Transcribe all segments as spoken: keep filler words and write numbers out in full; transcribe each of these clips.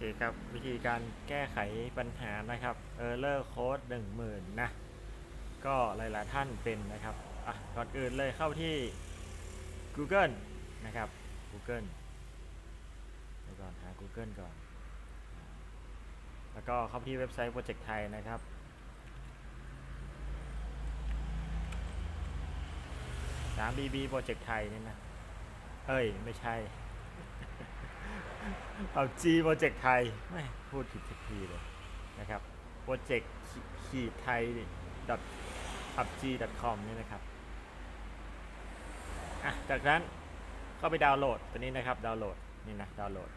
เคครับวิธีการแก้ไขปัญหานะครับ Error Code หนึ่งหมื่นนะก็หลายๆท่านเป็นนะครับอ่ะก่อนอื่นเลยเข้าที่ Google นะครับ Google ไปก่อนหา Google ก่อนแล้วก็เข้าที่เว็บไซต์โปรเจกต์ไทยนะครับ ทรี บี บี โปรเจกต์ไทยนี่นะเอ้ยไม่ใช่เอาจีโปรเจกต์ไทยไม่พูดผิดทุกทีเลยนะครับโปรเจกต์ขีดไทย พับจี ดอท คอม นี่นะครับอ่ะจากนั้นก็ไปดาวน์โหลดตัวนี้นะครับดาวน์โหลดนี่นะดาวน์โหลด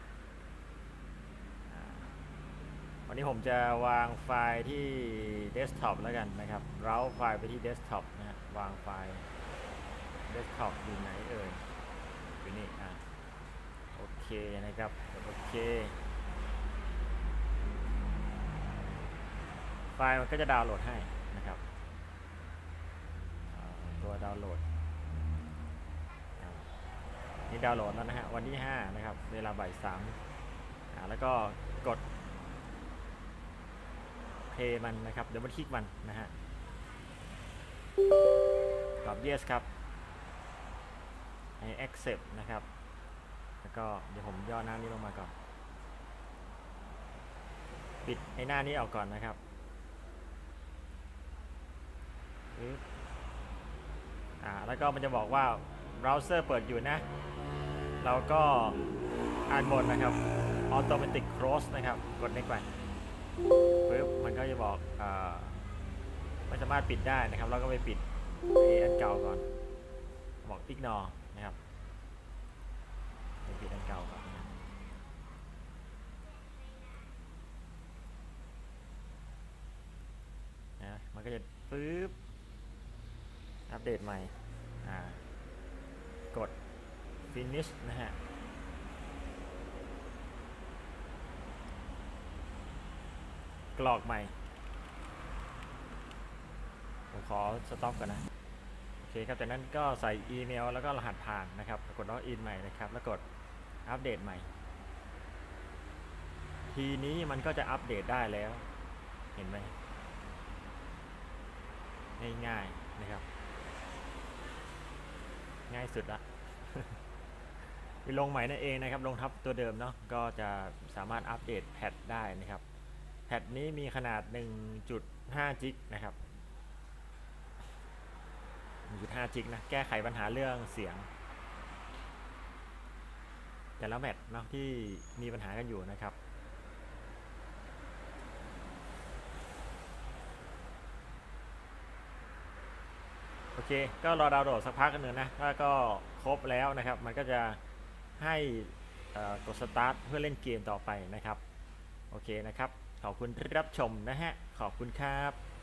วันนี้ผมจะวางไฟล์ที่เดสก์ท็อปแล้วกันนะครับเราไฟล์ไปที่เดสก์ท็อปนะฮะวางไฟล์เดสก์ท็อปอยู่ไหนเอ่ยอยู่นี่อ่ะโอเคนะครับโอเคไฟล์มันก็จะดาวน์โหลดให้นะครับตัวดาวน์โหลดนี่ดาวน์โหลดแล้วนะฮะวันที่ห้านะครับเวลาบ่ายสามแล้วก็กดเพย์มันนะครับเดี๋ยวมันคลิกมันนะฮะตอบ yes ครับให้ accept นะครับแล้วก็เดี๋ยวผมย่อหน้านี้ลงมาก่อนปิดไอ้หน้านี้ออกก่อนนะครับอ่าแล้วก็มันจะบอกว่าเบราว์เซอร์เปิดอยู่นะเราก็อ่านบนนะครับ automatic close นะครับกด next ไปปึ๊บมันก็จะบอกอ่าไม่สามารถปิดได้นะครับเราก็ไปปิดไอ้อันเก่าก่อนบอก ignore นะครับไปปิดอันเก่าก่อนนะมันก็จะปึ๊บอัปเดตใหม่อ่ากด finish นะฮะกรอกใหม่ผมขอสต็อปก่อนนะโอเคครับจากนั้นก็ใส่อีเมลแล้วก็รหัสผ่านนะครับกดล็อกอินใหม่นะครับแล้วกดอัปเดตใหม่ทีนี้มันก็จะอัปเดตได้แล้วเห็นไหมง่ายๆนะครับง่ายสุดละไปลงใหม่นั่นเองนะครับลงทับตัวเดิมเนาะก็จะสามารถอัปเดตแพทได้นะครับแพทนี้มีขนาด หนึ่งจุดห้า จิกนะครับ หนึ่งจุดห้า จิกนะแก้ไขปัญหาเรื่องเสียงแต่ละแมทเนาะที่มีปัญหากันอยู่นะครับโอเคก็รอดาวน์โหลดสักพักกันหนึ่งนะถ้าก็ครบแล้วนะครับมันก็จะให้กดสตาร์ทเพื่อเล่นเกมต่อไปนะครับโอเคนะครับขอบคุณที่รับชมนะฮะขอบคุณครับ